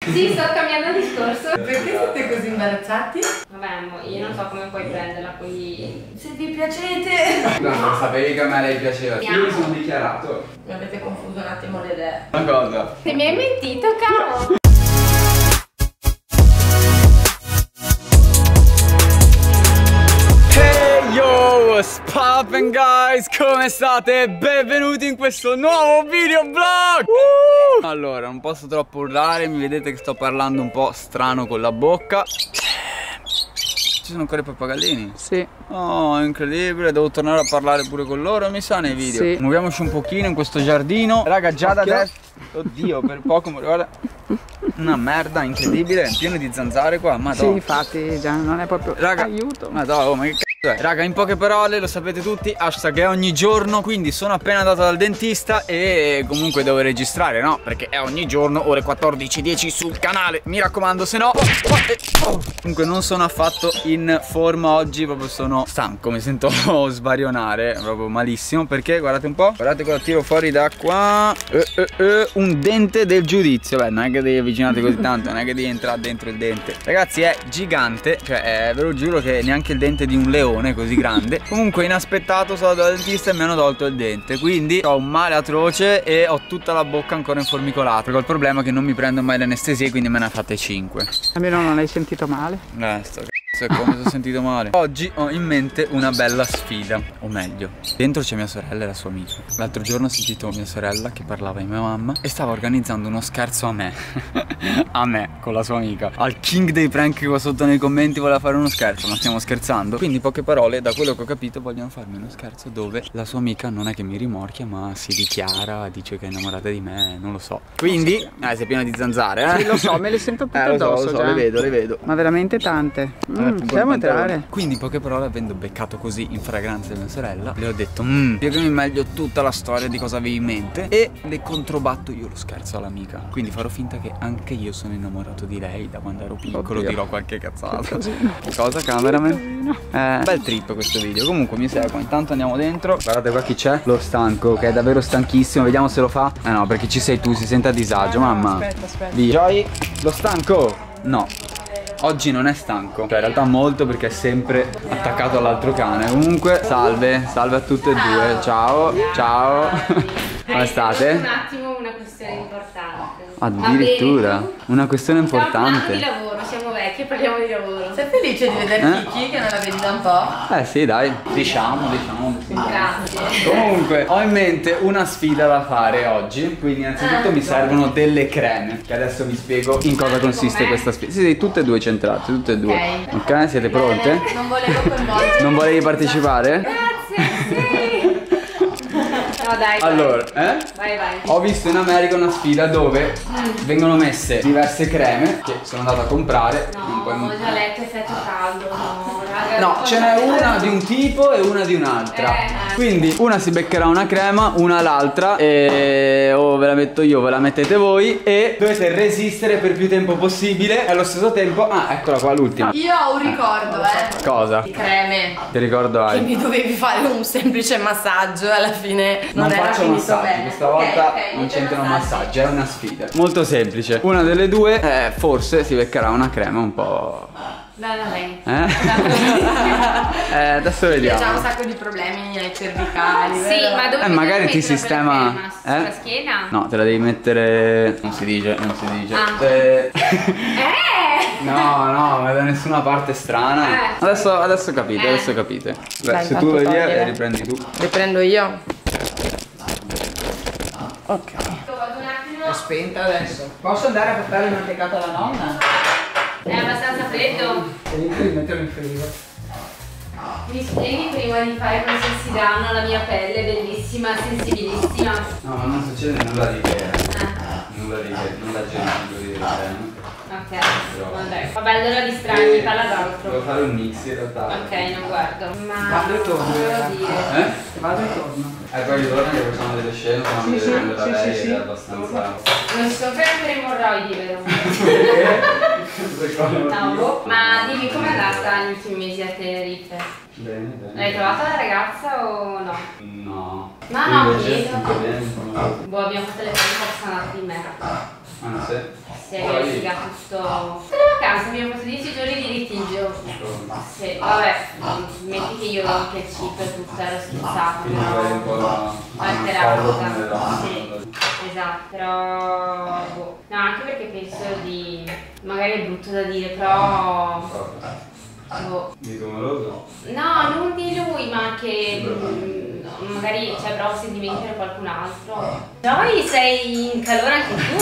Sì, sto cambiando discorso. Perché siete così imbarazzati? Vabbè, io non so come puoi prenderla, quindi... Se vi piacete! No, non sapevi che a me lei piaceva. Io mi sono dichiarato. Mi avete confuso un attimo le idee. Una cosa. Se mi hai mentito, caro! Hey yo, what's poppin' guys? Come state? Benvenuti in questo nuovo videoblog! Allora, non posso troppo urlare, mi vedete che sto parlando un po' strano con la bocca. Ci sono ancora i pappagallini? Sì. Oh, incredibile, devo tornare a parlare pure con loro, mi sa, nei video. Sì. Muoviamoci un pochino in questo giardino. Raga, già da adesso... Oddio, per poco, guarda. Una merda incredibile, pieno di zanzare qua, ma Sì, infatti già non è proprio... Raga, aiuto. ma oh, ma che cazzo è? Raga, in poche parole, lo sapete tutti, hashtag è ogni giorno, quindi sono appena andato dal dentista e comunque devo registrare, no? Perché è ogni giorno, ore 14:10 sul canale, mi raccomando, se no... Comunque non sono affatto in forma oggi, proprio sono stanco, mi sento svarionare, proprio malissimo, perché guardate un po', guardate cosa tiro fuori da qua, un dente del giudizio. Beh, non è che devi avvicinarti così tanto, non è che devi entrare dentro il dente. Ragazzi, è gigante, cioè ve lo giuro che neanche il dente di un leone così grande. Comunque inaspettato sono andato dal dentista e mi hanno tolto il dente, quindi ho un male atroce e ho tutta la bocca ancora informicolata, perché ho il problema che non mi prendo mai le anestesie, quindi me ne ha fatte 5. Almeno non hai sentito male. Sto cazzo, è come se ho sentito male. Oggi ho in mente una bella sfida, o meglio, dentro c'è mia sorella e la sua amica. L'altro giorno ho sentito mia sorella che parlava di mia mamma e stava organizzando uno scherzo a me. A me, con la sua amica. Al king dei prank qua sotto nei commenti voleva fare uno scherzo, ma stiamo scherzando. Quindi in poche parole, da quello che ho capito, vogliono farmi uno scherzo dove la sua amica non è che mi rimorchia, ma si dichiara, dice che è innamorata di me, non lo so. Quindi, sei pieno di zanzare, eh? Sì, lo so, me le sento tutte addosso lo so, già. le vedo. Ma veramente tante. Possiamo entrare? Quindi in poche parole, avendo beccato così in fragranza mia sorella, le ho detto spiegami meglio tutta la storia di cosa avevi in mente e le controbatto io lo scherzo all'amica. Quindi farò finta che anche io sono innamorato di lei da quando ero piccolo. Oddio. Dirò qualche cazzata. Che cosa, cameraman? Bel trip questo video. Comunque mi seguo, intanto andiamo dentro. Guardate qua chi c'è, lo stanco, che è davvero stanchissimo. Vediamo se lo fa. No, perché ci sei tu, si sente a disagio, mamma. Aspetta. Via. Joy, lo stanco? No. Oggi non è stanco, cioè in realtà molto, perché è sempre attaccato all'altro cane. Comunque salve a tutte e due. Ciao. Come state? Un attimo una questione importante. Addirittura una questione importante. Di lavoro, siamo vecchi e parliamo di lavoro. Sei felice di vedere Kiki che non la vedi da un po'? Sì, dai, diciamo. Grazie. Comunque ho in mente una sfida da fare oggi. Quindi innanzitutto mi servono delle creme, che adesso vi spiego in cosa consiste questa sfida. Sì, tutte e due centrate, tutte e due. Ok, siete pronte? Non volevo coinvolgere. Non volevi partecipare? Grazie, sì. No, dai. Allora, Vai. ho visto in America una sfida dove vengono messe diverse creme che sono andato a comprare. No, ho già letto effetto caldo, no, raga. No, ce n'è una di un tipo e una di un'altra. Quindi una si beccherà una crema, una l'altra. E o ve la metto io, ve la mettete voi. E dovete resistere per più tempo possibile. E allo stesso tempo, eccola qua l'ultima. Io ho un ricordo, Cosa? di creme. Che ricordo Che hai? mi dovevi fare un semplice massaggio alla fine. Non era faccio finito massaggi, bene. questa volta Ok, non niente c'entrano massaggi. massaggi, è una sfida. Molto semplice. Una delle due forse si beccherà una crema un po'. Dai da lei. Adesso Io ho vediamo. già un sacco di problemi ai cervicali. Sì, vero? ma dove Magari devo ti metterla sistema. quella crema? Sulla schiena? No, te la devi mettere. Non si dice. No, ma da nessuna parte strana. Adesso capite. Beh, Dai, se tu vai intanto via togliere. e riprendi tu. Riprendo io. Ok. Vado un attimo. È spenta adesso. Posso andare a portare il mantecato alla nonna? È abbastanza freddo. Devi metterlo in frigo. Mi spieghi prima di fare questi si danno alla mia pelle, bellissima, sensibilissima. No, ma non succede nulla di che. Nulla geniale di crema. Ok, vabbè. Vabbè, allora distrai, parla d'altro. Devo fare un mix in realtà. Ok, non guardo. Ma Vado e torno. devo dire. Vado e torno. Poi ritorno che facciamo delle scene, quando Sì, deve prendere sì, lei sì. è abbastanza. Non si soffre per i emorroidi, vero? No, ma dimmi com'è andata negli ultimi mesi a Tenerife? Bene. L'hai trovata la ragazza o no? No. No, Invece, chiedo. tutto bene. Boh, abbiamo fatto le cose che sono andate di merda. Ah, sì? Si è verificato tutto. Le vacanze abbiamo fatto 10 giorni di litigio. Sì, vabbè, metti che io anche il chip e tutto ero schizzata, Quindi magari un po' la alterata. Sì, esatto, però boh. No, anche perché penso di. Magari è brutto da dire, però. Boh. Di tumoroso? No, non di lui, ma che magari provo sentimenti per qualcun altro. Poi sei in calore anche tu,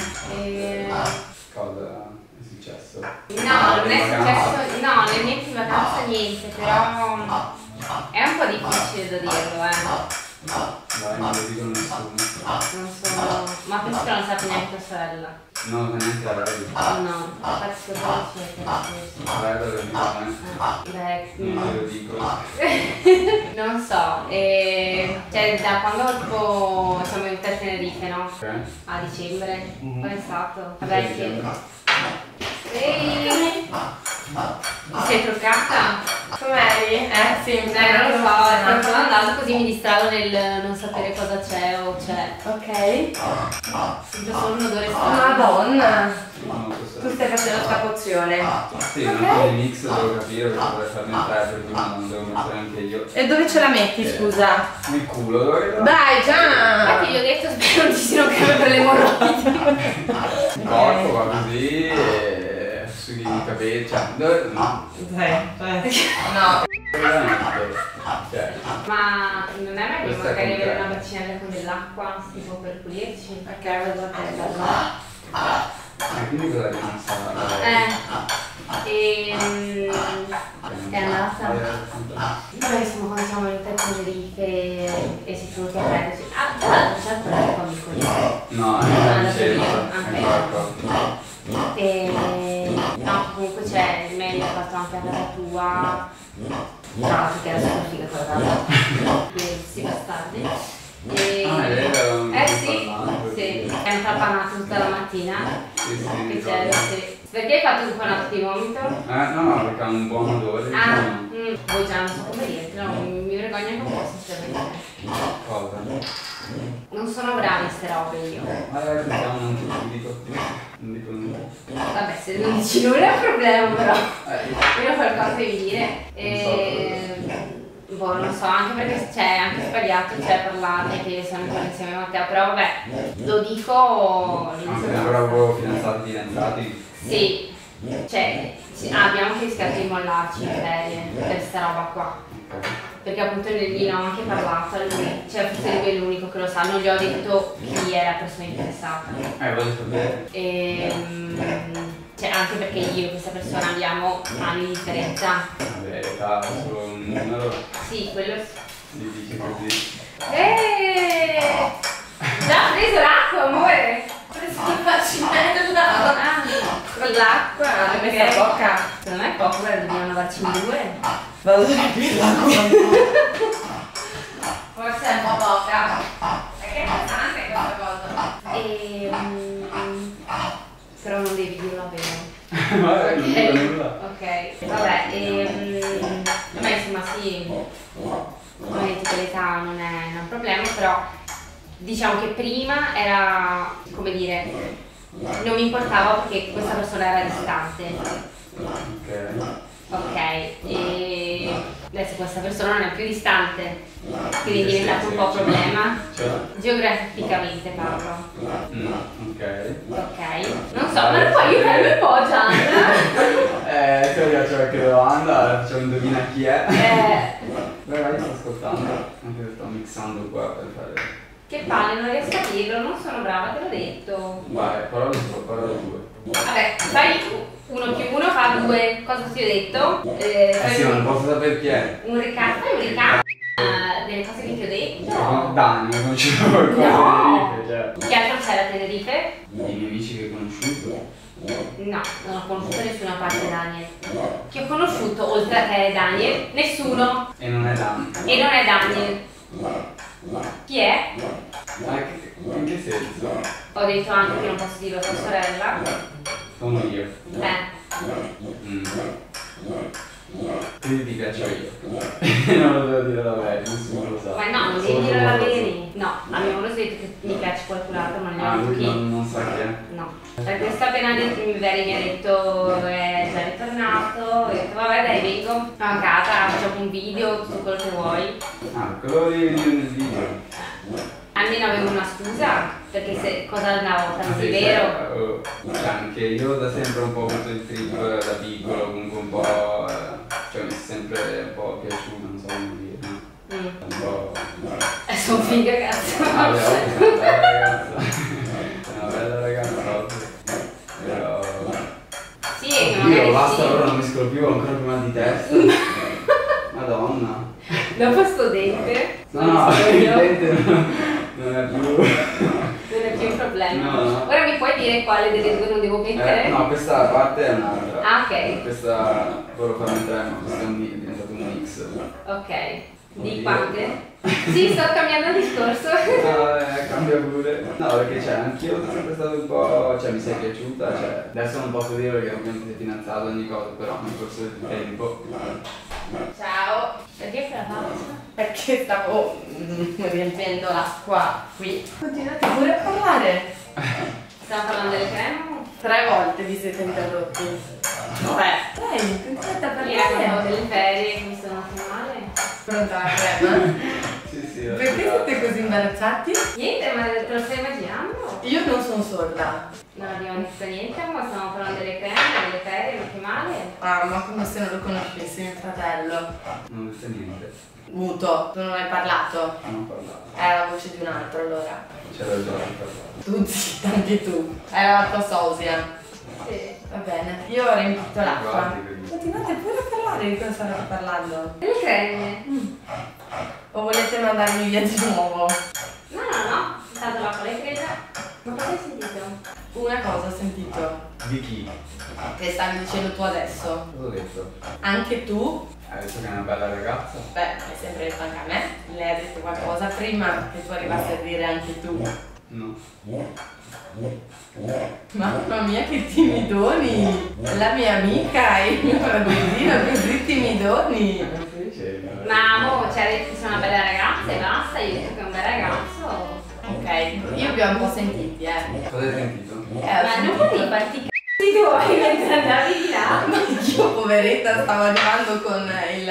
Cosa è successo? No, non è successo, no, nel mio in vacanza niente, però è un po' difficile da dirlo, Dai, non lo dico a nessuno. Non so, ma penso che non sappia neanche tua sorella. No, neanche la radio. No, infatti cosa c'è? Vai, lo dico a me. Beh, Non te lo dico. non so, cioè da quando tipo siamo venuti a Tenerife, no? Ok. A dicembre, quando è stato? Vabbè che. Ehi! Ti sei truccata? Com'eri? Sì, Non lo so, sono andato così mi distravo nel non sapere cosa c'è o c'è. Ok. Sento solo un odore strano. Madonna. No, Tu stai facendo sta pozione. sì, un po' di mix devo capire che vorrei farne 3 perché prima non devo mettere anche io. E dove ce la metti, scusa? Nel culo, dove Dai, già! Infatti gli ho detto spero non ci siano creme per le emorroidi. il corpo va così e sui capelli, cioè, dove? No, No. veramente. Cioè, Ma non è meglio Questa è magari avere completa. una bacinella con dell'acqua tipo per pulirci? Perché avevo la testa, no? quindi cosa rimasta? È andata. Vabbè, insomma, quando siamo venuti a Tenerife e si sono venuti a prenderci. Ah, tra l'altro c'è ancora il comico lì. No, è andato vicino, via. ancora qua. No, comunque c'è il meglio fatto anche a casa tua. Tra l'altro che era super figa quella casa. Questi bastardi. Ah, è vero, mi Sì, parlando, sì. È un trapanato tutta la mattina. Sì, sì, Che mi c'è, ricordo. sì. Perché hai fatto un panato di vomito? No, perché ha un buon odore. Ah, diciamo. voi già non so come dirtelo, mi vergogno anche un po' sinceramente. Cosa? Non sono brava in ste robe io. Allora, sentiamo, non dico nulla. Vabbè, se non dici nulla è un problema però. Io qualcosa devi dire. Boh, non so, anche perché c'è anche sbagliato, parlarne che siamo ancora insieme a Matteo, però vabbè, lo dico Anche ancora avevo fidanzati. Sì, abbiamo anche rischiato di mollarci in ferie per sta roba qua. Perché appunto lì ne ho anche parlato a lui, forse lui è l'unico che lo sa, non gli ho detto chi è la persona interessata. Voglio sapere. Anche perché io e questa persona abbiamo anni di differenza. Vabbè, età, solo un numero. Sì, quello Mi dice così. Già preso l'acqua, amore! Ho preso la bacinella! Con l'acqua! Hai messo la bocca? Secondo me è poco, però dobbiamo lavarci in 2. Vado a riempire l'acqua. Forse è un po' poca. Perché è pesante questa cosa. Però non devi dirlo a vero. Vabbè, non dico nulla. Ok, vabbè, ma insomma sì, ovviamente che l'età non è un problema, però diciamo che prima era, come dire, non mi importava perché questa persona era distante. Ok, e adesso questa persona non è più distante, quindi è diventato un po' problema. Geograficamente parlo. Ok, non so, ma non puoi aiutarmi un po', Gian? Se io faccio qualche domanda, facciamo indovina chi è. Vai, sto ascoltando, anche se sto mixando qua per fare. Che palle, non riesco a dirlo, non sono brava, te l'ho detto. Vai, parola 2. Vabbè, fai 1 più 1 fa 2. Cosa ti ho detto? Sì, ma non posso sapere chi è. Un recap, fai un recap delle cose che ti ho detto. Dani, non ci sono qualcosa No. di Tenerife, Che altro c'è da Tenerife? I miei amici che ho conosciuto. No, non ho conosciuto nessuna parte Daniel. Chi ho conosciuto oltre a te e Daniel? Nessuno. E non è Dani. E non è Daniel. Chi è? Ma in che senso? Ho detto anche che non posso dirlo a tua sorella. Sono io. Quindi ti piaccio io. Non lo devo dire la verità, nessuno lo sa. Ma no, non devi dire la verità. No, abbiamo solo detto che mi piace qualcun altro, ma non Ah, ne ho detto lui chi. non sa chi è? No. Veri mi ha detto è già ritornato, ho detto vabbè dai vengo a casa, facciamo un video, tutto quello che vuoi. Ah, quello lì nel video. Almeno avevo una scusa, perché se cosa andavo a Sì, vero? cioè, anche io da sempre un po' avuto il trip da piccolo, comunque un po'. Cioè mi è sempre un po' piaciuto, non so come dire, no? Un po'. Sono figa cazzo. Ah, beh, oggi è una bella ragazza. È una bella ragazza oggi. Però. Sì, che Io magari basta, sì. ora non mescolo più, ho ancora più mal di testa. Madonna. Dopo sto dente, No, il dente non è più. non è più un problema. No. Ora mi puoi dire quale delle due non devo mettere? No, questa parte è un'altra. Ah, ok. Questa volevo fare un tre, ma questo è diventato un mix. Ok. Di Oddio. quante? Sì, sto cambiando discorso. No, cambia pure. No, perché cioè, anch'io sono sempre stato un po'. Cioè, mi sei piaciuta, cioè. Adesso non posso dire perché ovviamente sei fidanzato ogni cosa, però nel corso del tempo. Ciao. Perché fai la pausa? Perché stavo riempiendo l'acqua qui. Continuate pure a parlare. Stiamo parlando delle creme? 3 volte vi siete interrotti. No. Dai, continuate a Io raccontavo parlare. delle ferie che mi sono fatte male. Pronta la crema? Sì, Perché siete così imbarazzati? Niente, ma te lo stai immaginando? Io non sono sorda. Non abbiamo detto niente, ma stiamo parlando delle creme, delle ferie, non che male. Ah, ma come se non lo conoscessi mio fratello. Non ho detto niente. Muto, tu non hai parlato? Non ho parlato. È la voce di un altro allora. C'era già parlato. Tu zitta, anche tu. Era la tua sosia. Sì. Va bene. Io ho riempito l'acqua. Guardi, vedi. Continuate pure a parlare di cosa state parlando. Delle creme? O volete mandarmi via di nuovo? No, no, no. Intanto l'acqua l'hai presa. Ma cosa hai sentito? Una cosa ho sentito. Di chi? Che stavi dicendo tu adesso. Cosa ho detto? Anche tu. Hai detto che è una bella ragazza? Beh, l'hai sempre detto anche a me. Lei ha detto qualcosa prima che tu arrivassi a dire anche tu. No. Mamma mia che timidoni! La mia amica e il mio fratellino così timidoni! Ma mo, cioè, hai detto che sei una bella ragazza e basta, io ho detto che è un bel ragazzo. Ok, io vi ho un po' sentiti, Cosa hai sentito? ho Ma non sentito- potevi farti i c***i tuoi mentre andavi di là. Ma io poveretta stavo arrivando con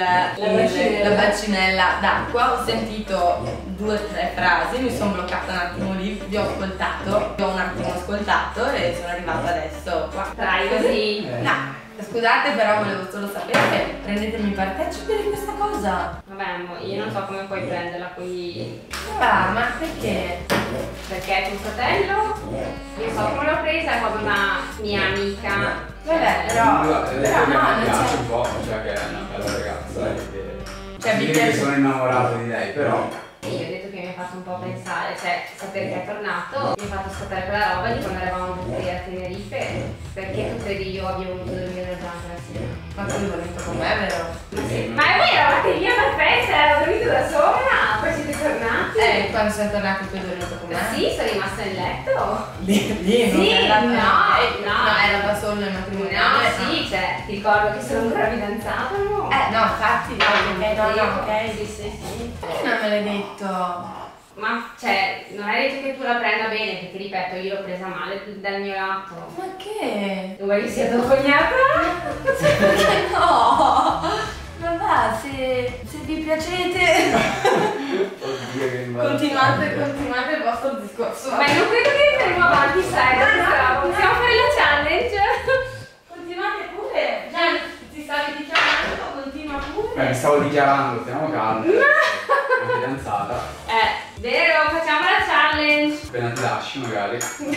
la bacinella d'acqua, ho sentito 2 o 3 frasi, mi sono bloccata un attimo lì, vi ho ascoltato, vi ho un attimo ascoltato e sono arrivata adesso qua. Dai, così. No, scusate però volevo solo sapere, prendetemi partecipe di questa cosa. Vabbè, mo, io non so come puoi prenderla qui. Ah, ma perché? Perché è tuo fratello? Io so come l'ho presa come una mia amica. Vabbè, però Mi no, non piace c'è. un po', cioè che è una bella ragazza e che. Cioè, mi dire che piace- sono innamorato di lei, però. E io ho detto che mi ha fatto un po' pensare, cioè sapere che è tornato, mi ha fatto scattare quella roba di quando eravamo tutti a Tenerife, perché tu credi io abbia voluto dormire da la sera? Ma tu hai dormito con me, vero? Ma voi eravate via per festa, ero dormito da sola, poi siete tornati? Quando sei tornato tu hai dormito con me? Sì, sono rimasta in letto. Lì, non Sì, è andata- no, era da solo nel matrimonio. No, sì, cioè, ti ricordo che sono ancora fidanzata, no? No, infatti, ok. Sì, sì, sì. Perché non me l'hai detto? Ma, cioè, non hai detto che tu la prenda bene, perché ripeto, io l'ho presa male dal mio lato. Ma che? Non vuoi che sia tua cognata? Perché no? Ma va, se vi piacete, Oddio che imbarazzo. continuate il vostro discorso. Ma non credo che andremo avanti, sai, da questa- possiamo fare la challenge? Continuate pure. Cioè, ti stavi dichiarando, continua pure. Mi stavo dichiarando, stiamo calmi. Una fidanzata. Vero, facciamo la challenge. Appena ti lasci magari.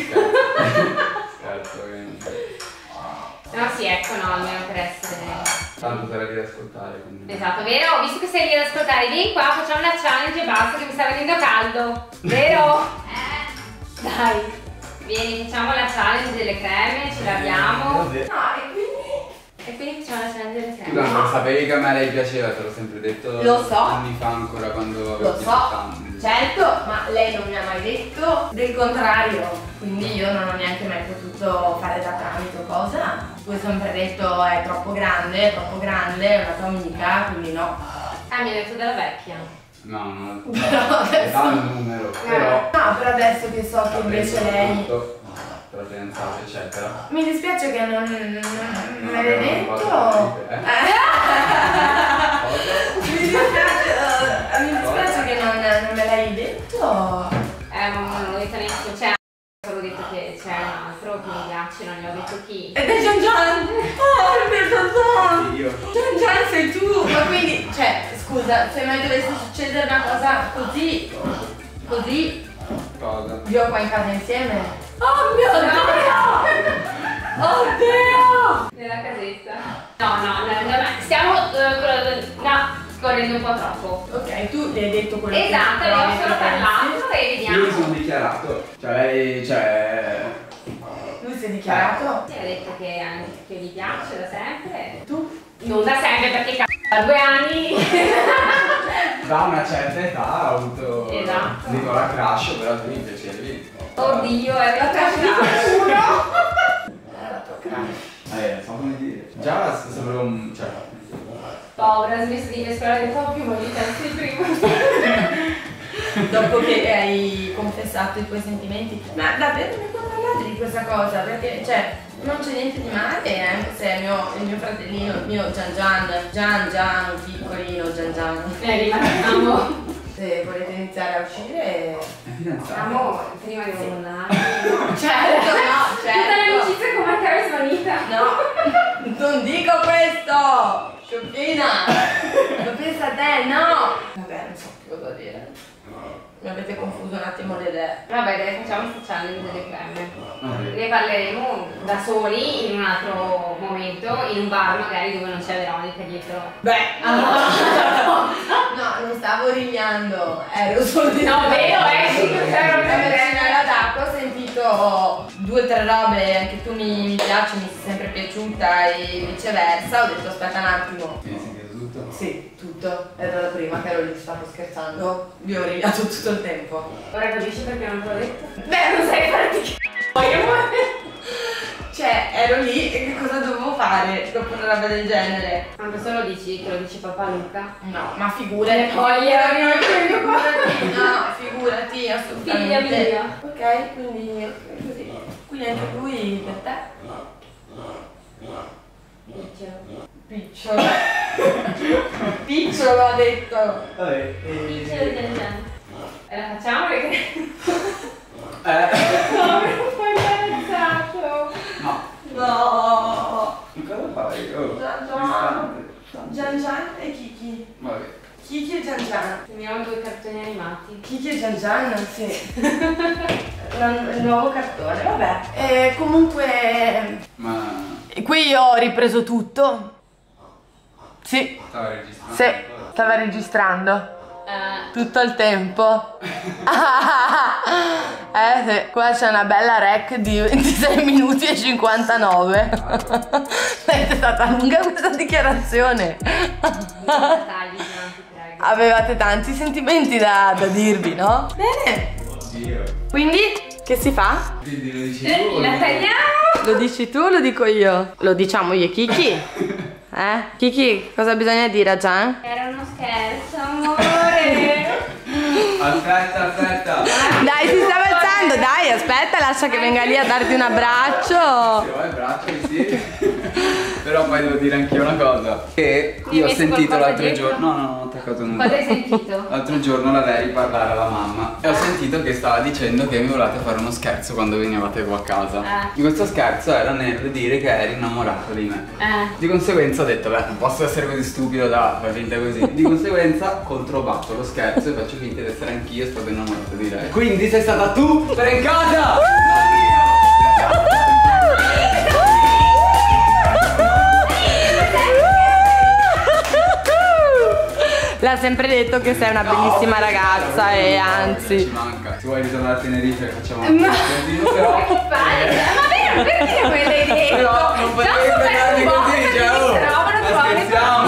Scherzo, ovviamente. No, sì, ecco, no, almeno per essere... Tanto sarà lì da ascoltare, quindi. Esatto, vero? Visto che sei lì ad ascoltare, vieni qua, facciamo la challenge e basta che mi sta venendo caldo. Vero? Dai, vieni, facciamo la challenge delle creme, ce l'abbiamo. Così. No, e quindi? E quindi facciamo la challenge delle Scusa, creme. non sapevi che a me lei piaceva, te l'ho sempre detto. Lo so. Anni fa ancora quando avevo Lo 18 so, anni. certo, ma lei non mi ha mai detto del contrario, quindi io non ho neanche mai potuto fare da tramite o cosa. Tu hai sempre detto è troppo grande, è una tua amica, quindi no. Ah, mi hai detto della vecchia. No, no. Però adesso... Dà il numero. Però. No, però adesso che so che invece lei... Tutto. tra fidanzato eccetera. Mi dispiace che non me l'hai detto. Mi dispiace che non me l'hai detto. Ma non l'ho detto neanche, cioè ho detto che c'è un altro che mi piace, non gli ho detto chi. Ed è Gian Gian! Oh, il mio Gian Gian! Io. Gian Gian sei tu! Ma quindi, cioè, scusa, se mai dovesse succedere una cosa così, Cosa? vivo qua in casa insieme. Oh mio Dio! Oddio! Nella casetta. No, stiamo correndo un po' troppo. Ok, tu le hai detto quello che Esatto, abbiamo solo parlato e Io mi vediamo. sono dichiarato. Cioè lei, cioè. Lui si è dichiarato? Si è detto che gli piace da sempre. Tu? Non da sempre perché da 2 anni. Da una certa età ha avuto. Esatto. Dico la crush, però tu mi piacevi. Oddio, è la tua So come dire. Già sembra un. Cioè. Povera, ha smesso di mescolare un po' più ma di testi prima. Dopo che hai confessato i tuoi sentimenti. Ma davvero mi puoi parlare di questa cosa? Perché, cioè, non c'è niente di male, anche se è il mio fratellino, il mio Gian, piccolino Gian. Rimaniamo. Se volete iniziare a uscire. È fidanzato. Amore, prima devo andare. Certo, no, Tutta certo. l'amicizia come Carol Svanita. No, non dico questo! Scioppina! Lo pensa a te, no! Vabbè, non so più cosa dire. Mi avete confuso un attimo le idee. Vabbè, dai, facciamo sta challenge delle creme. Vabbè. Ne parleremo da soli in un altro momento, in un bar magari dove non c'è Veronica dietro. Beh, no, non stavo rignando, ero solo di No, vero, La Vercinella d'acqua, ho sentito 2 o 3 robe, anche tu mi piaci, mi sei sempre piaciuta e viceversa, ho detto aspetta un attimo. Mi hai sentito tutto? Sì, tutto, era la prima che ero lì, stavo scherzando, vi ho rigliato tutto il tempo. Ora capisci perché non te l'ho detto? Beh, non sai farti cioè, ero lì e che cosa dovevo fare dopo una roba del genere? Ma questo lo dici, te lo dici papà Luca? No, ma figurati. Figurati, assolutamente. Figlia mia. Ok, quindi così. Quindi anche lui per te? Picciolo. Picciolo ha detto. Vabbè, E la facciamo perché... No, non fai imbarazzato. No. cosa fai? Oh, Gian e Kiki. vabbè. Kiki e Gian. Teniamo 2 cartoni animati. Kiki e Gian, sì. Il nuovo cartone, vabbè. E comunque. Ma Qui io ho ripreso tutto. Sì. stava registrando? Sì, stava registrando. Tutto il tempo. Sì, qua c'è una bella rec di 26 minuti e 59. È stata lunga questa dichiarazione. Tagli, ti prego. Avevate tanti sentimenti da dirvi, no? Bene. Oddio. Quindi, che si fa? Quindi lo dici tu? La tagliamo! Lo dici tu o lo dico io? Lo diciamo io e Kiki? Kiki, cosa bisogna dire a Gian? Era uno scherzo, amore! Aspetta. Dai, si sta alzando, dai, aspetta, lascia che venga lì a darti un abbraccio. Se vuoi il braccio, sì. Però poi devo dire anch'io una cosa. Che Mi io ho hai messo sentito qualcosa l'altro dietro? giorno. No, non ho attaccato nulla. Cosa hai sentito? L'altro giorno la Veri parlare alla mamma e ho sentito che stava dicendo che mi volevate fare uno scherzo quando venivate qua a casa. E questo scherzo era nel dire che eri innamorato di me. Di conseguenza ho detto, beh, non posso essere così stupido da far finta così. Di conseguenza controbatto lo scherzo e faccio finta di essere anch'io stato innamorato di lei. Quindi sei stata tu trencata! L'ha sempre detto che sei una bellissima ragazza e anzi. Ci manca. Se vuoi ritornare a Tenerife facciamo un però. Ma che palle! Ma vero, perché non me l'hai detto? Però non potevi parlarne così, ciao! Scherziamo!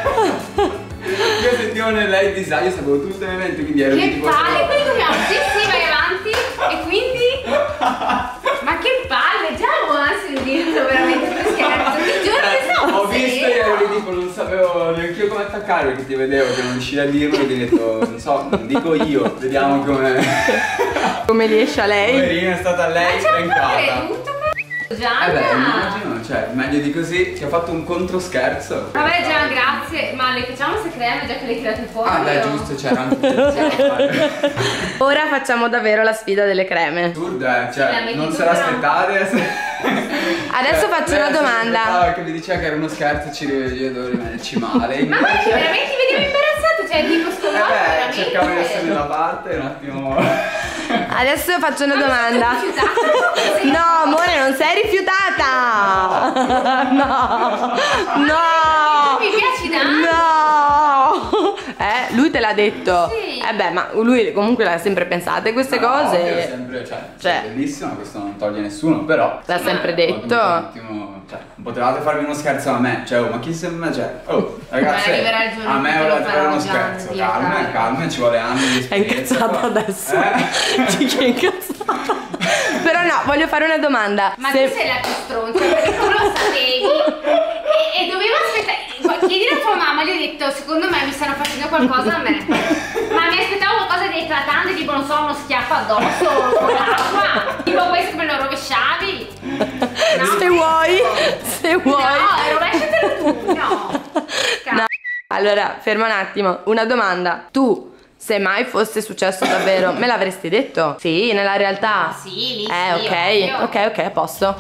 Io sentivo nel lei disagio, io sapevo tutto l'evento, quindi ero Che tipo. palle! Quindi dobbiamo, sì, vai avanti. E quindi? Ma che palle! Già avevo ansia di dirlo veramente per scherzo. Ti giuro che Ho visto e ero lì tipo non sapevo neanche io come attaccare perché ti vedevo che non riuscivi a dirlo e ti ho detto non so, dico io, vediamo come riesce a lei. Poverina, è stata lei trencata. Gianna! Immagino, cioè, meglio di così, ti ho fatto un controscherzo. Vabbè Gian, grazie, ma le facciamo queste creme già che le hai tirate fuori? Ah beh, giusto, c'era anche. Ora facciamo davvero la sfida delle creme. Assurda, cioè, non se l'aspettate. Adesso faccio una domanda. Che mi diceva che era uno scherzo, io dovevo rimanerci male. Ma perché veramente ti vedevo imbarazzato, cioè tipo sconvolto veramente. Cercavo di essere nella parte, un attimo. Adesso faccio una domanda. No, amore, non sei rifiutata. No. No. Mi piaci tanto. No. Lui te l'ha detto. Sì. Beh, ma lui comunque l'ha sempre pensate queste cose. Sempre, cioè, bellissimo, questo non toglie nessuno, però. L'ha sempre detto. Un attimo, cioè, potevate farmi uno scherzo a me, cioè, ma chi sembra, cioè, ragazzi, a me volete fare uno scherzo, calma, ci vuole anni di esperienza. È incazzata adesso. È incazzata. Però no, voglio fare una domanda. Ma tu sei la più stronza, perché tu lo sapevi e dovevo aspettare. Chiedi a tua mamma, gli ho detto, secondo me mi stanno facendo qualcosa a me. Ma mi aspettavo qualcosa di eclatante, tipo non so, uno schiaffo addosso con l'acqua. Tipo questo me lo rovesciavi. No, se vuoi. No, rovesciatelo tu, no. No. Allora, ferma un attimo. Una domanda. Tu, se mai fosse successo davvero, me l'avresti detto? Sì, nella realtà. Sì, lì sì. Ok, a posto.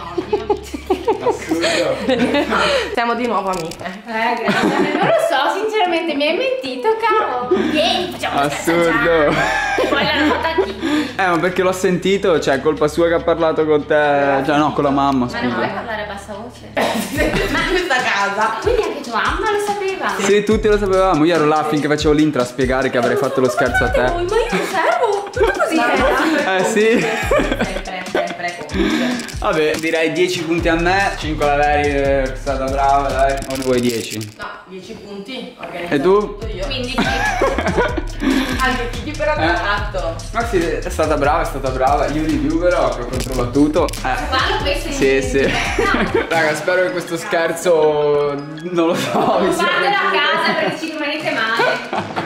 Siamo di nuovo amiche. Grazie. Non lo so, sinceramente mi hai mentito, caro. Vieni, facciamo assurdo. E poi l'hanno fatta chi? Ma perché l'ho sentito, cioè, è colpa sua che ha parlato con te. Cioè, no, con la mamma, scusa. Ma non puoi parlare a bassa voce? Ma questa casa. Quindi anche tua mamma lo sapeva? Sì, tutti lo sapevamo. Io ero là finché facevo l'intro a spiegare che avrei fatto lo scherzo a te. Ma io non servo. Tutto così era. Sì. Sempre. Vabbè, direi 10 punti a me, 5 alla Veri, è stata brava, dai. O ne vuoi 10? No, 10 punti. E tu? Io. Quindi sì. Anche Kiki però te l'ha fatto. Ma sì, è stata brava. Io di più però che ho controbattuto. Fallo questo Sì. Raga, spero che questo scherzo non lo so. Non fatelo a casa perché ci rimanete male.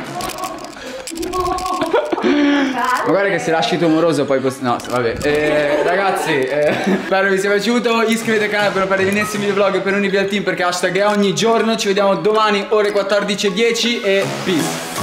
Ma guarda che se lasci tumoroso poi no, vabbè. Ragazzi, spero vi sia piaciuto. Iscrivetevi al canale per non perdere i prossimi vlog per unirvi al team, perché hashtag è ogni giorno. Ci vediamo domani ore 14:10 e peace.